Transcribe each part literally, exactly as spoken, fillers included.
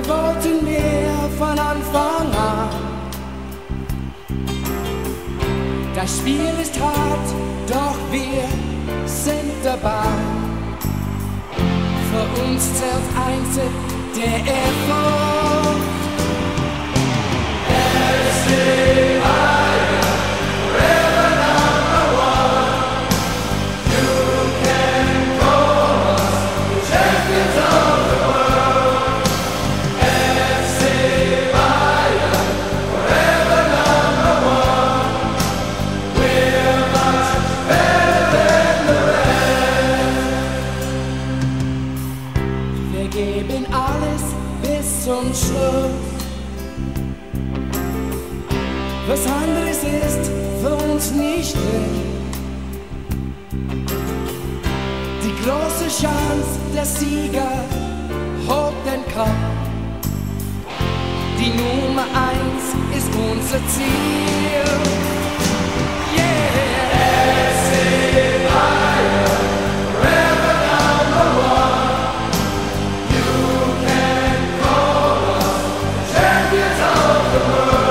Wir wollten mehr von Anfang an. Das Spiel ist hart, doch wir sind dabei. Für uns zählt einzig der Erfolg. F C Bayern, forever number one. You can call us the champions of the world. F C Bayern, forever number one. We're much better than the rest. Wir geben alles bis zum Schluss. Was anderes ist für uns nicht drin. Die große Chance, der Sieger holt den Kopf. Die Nummer eins ist unser Ziel. Yeah! F C Bayern, forever number one. You can call us the champions of the world.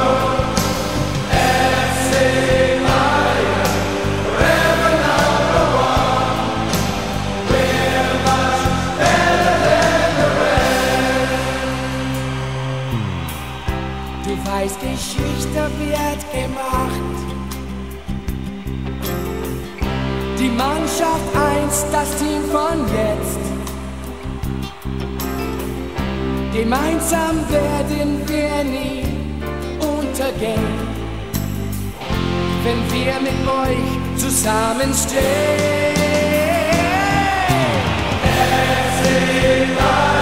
Du weißt, Geschichte wird gemacht. Die Mannschaft eins, das Team von jetzt. Gemeinsam werden wir nie untergehen, wenn wir mit euch zusammenstehen. F C Bayern.